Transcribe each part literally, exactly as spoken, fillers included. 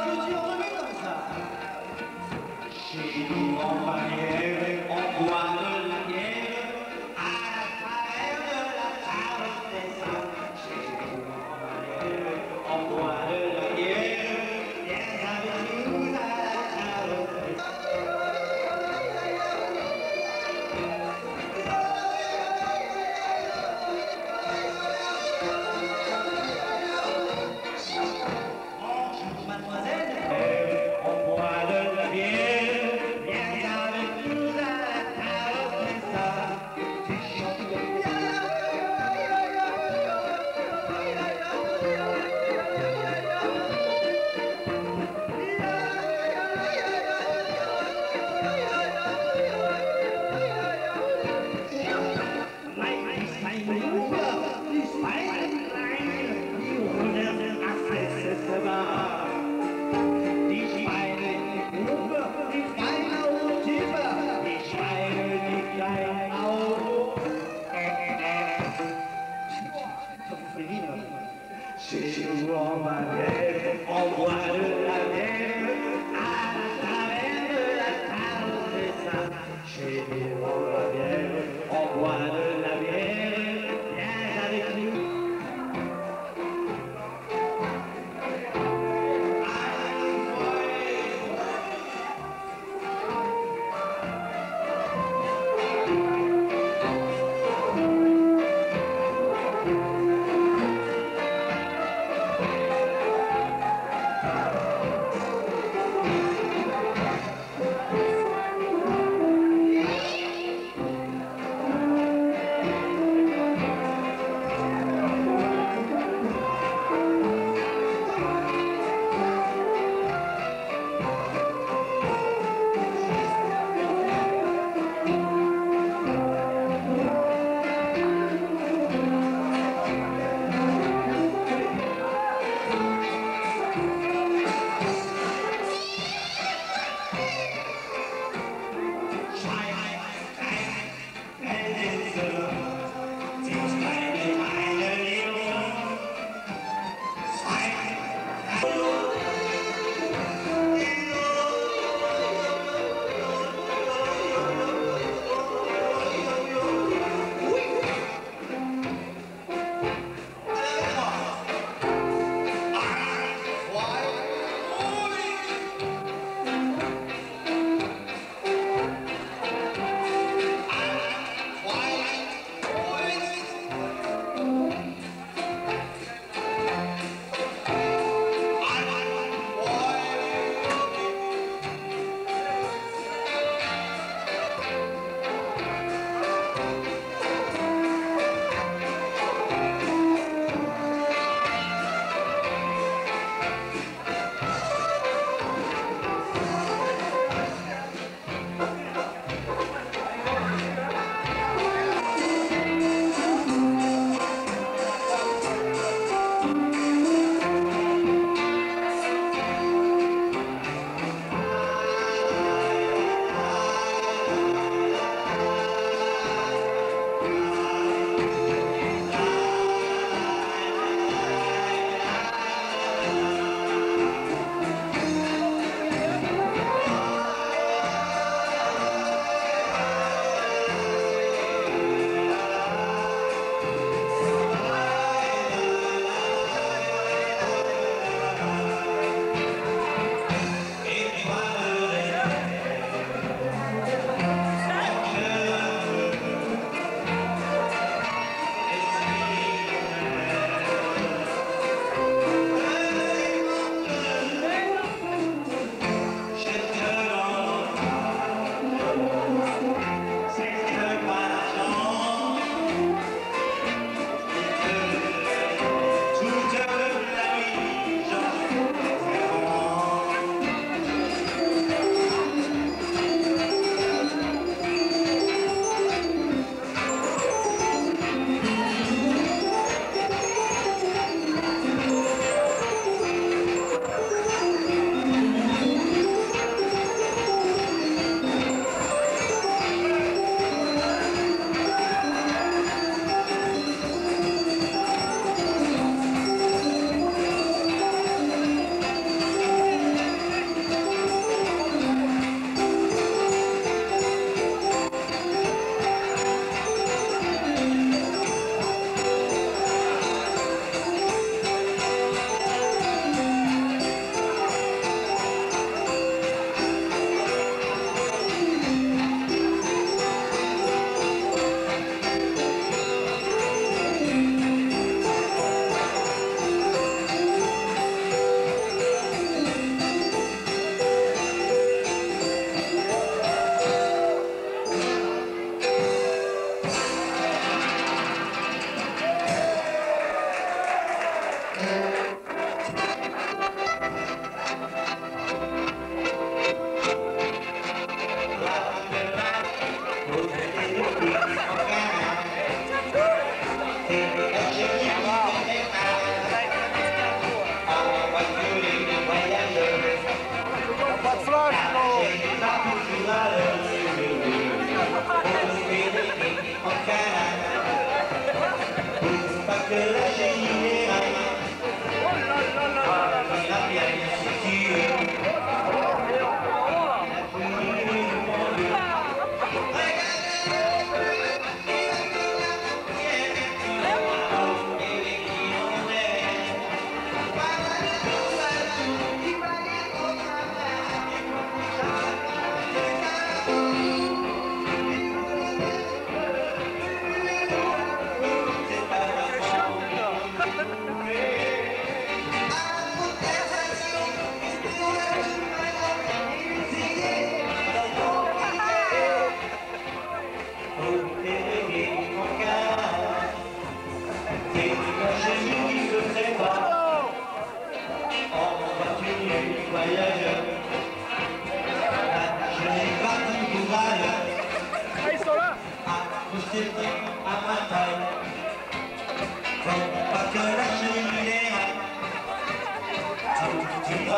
plusieurs revues comme ça. Chez nous en Bavière, on boit de la bière à la travers de la table des saints. Chez nous en Bavière, on boit de la bière, viens avec nous à la table des saints. Chez nous en Bavière, on boit de la bière à la travers de la table des saints. Chez nous en Bavière, on boit de la bière, viens avec nous.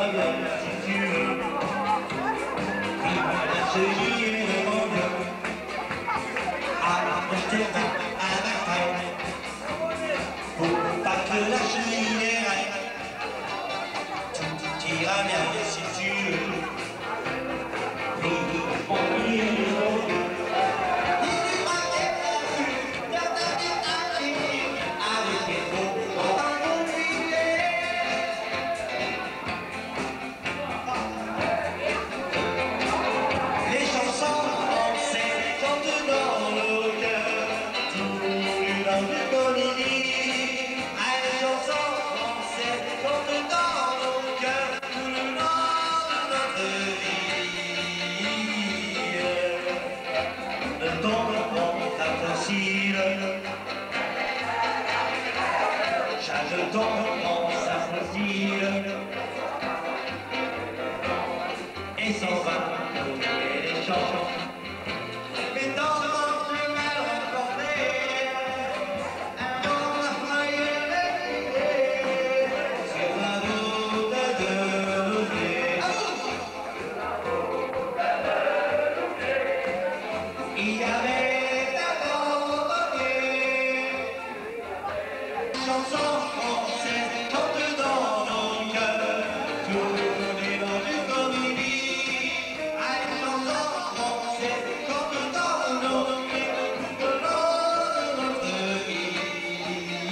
bien si tu veux. Vive la cheminée de mon Dieu. Accroche-toi à la crête pour pas que la cheminée règne. Tout ira bien si tu veux. Vive mon Dieu. Chaque temps prend sa facile et s'en va couler les champs. Mais dans ce monde je vais rencontrer un homme à sur la route de l'Ouvrier. Il y avait un grand chanson française chante dans nos cœurs, tournée dans une comédie. Ah, une chanson française chante dans nos cœurs, tout au long de notre vie.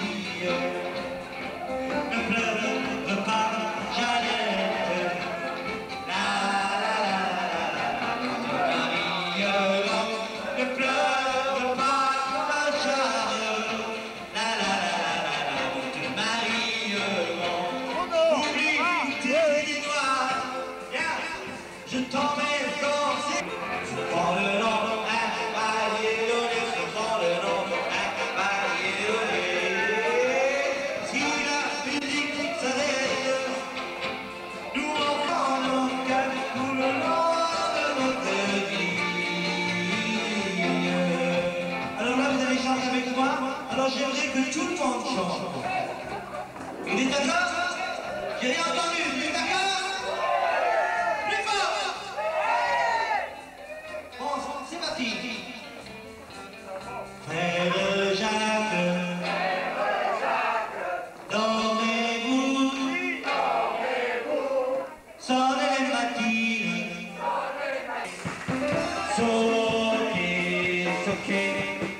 Ne pleure pas, Jeannette, la la la la la, Marie, ne pleure pas, Charles, la la la. Je t'emmène danser. Je prends le nom d'un cavalier donné. Je prends le nom d'un cavalier donné. Si la musique s'arrête, nous enfants nos cœurs tout le long de notre vie. Alors là, vous allez chanter avec moi. Alors j'aimerais que tout le monde chante. Il est d'accord? J'ai rien entendu. Il est d'accord? Frère Jacques, dormez-vous, sonnez les matines, soquez, soquez,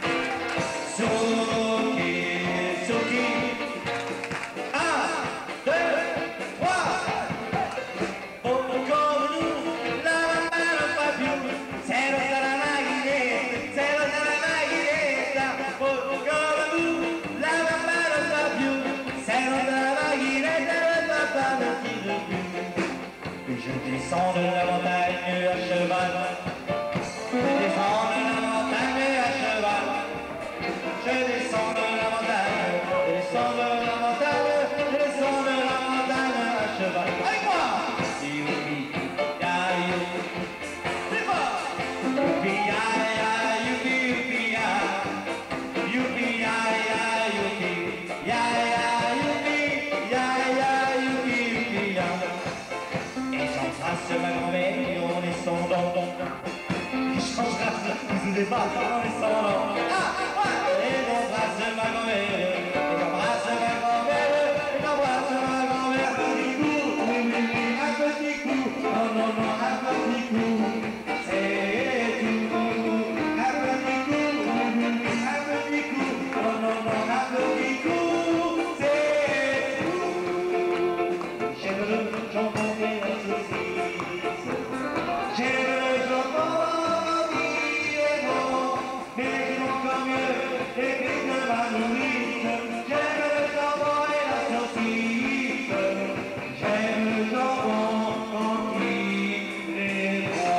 soquez, soquez. Un, deux, trois. Oh, comme nous, la main pas più, c'est le salamaguinette, c'est le salamaguinette. Oh, comme nous, la main pas più, c'est le salamaguinette, le papa ne tire plus. Et je descends de la montagne à cheval, je descends de la montagne à cheval, je descends de la montagne, je descends de la montagne, je descends de la montagne à cheval. Avec moi! Youpi, ya, youpi, plus fort! Youpi, ya, ya, youpi, youpi, ya. Youpi, ya, ya, youpi, ya, ya, youpi, ya, ya, youpi, youpi, ya. Et j'embrasse ma grand-mère en descendant. Et j'embrasse, vous n'osez pas, en descendant. Ah, ouais. Et j'embrasse ma grand-mère, et j'embrasse ma grand-mère, et j'embrasse ma grand-mère. Un petit coup, oui, oui, oui, un petit coup. Non, non, non, un petit coup. C'est tout. Un petit coup, oui, oui, oui, un petit coup. Non, non, non, un petit coup. C'est tout. J'aime le jambon et la saucisse. J'aime le jambon qui est bon, mais j'aime encore mieux les frites de ma nourrice. J'aime le jambon et la saucisse. J'aime le jambon quand il est bon.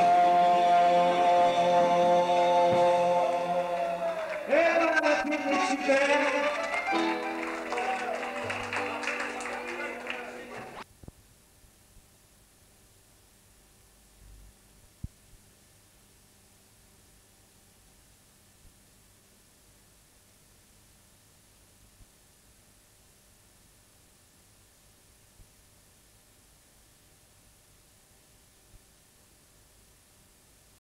Et voilà, la pub est super.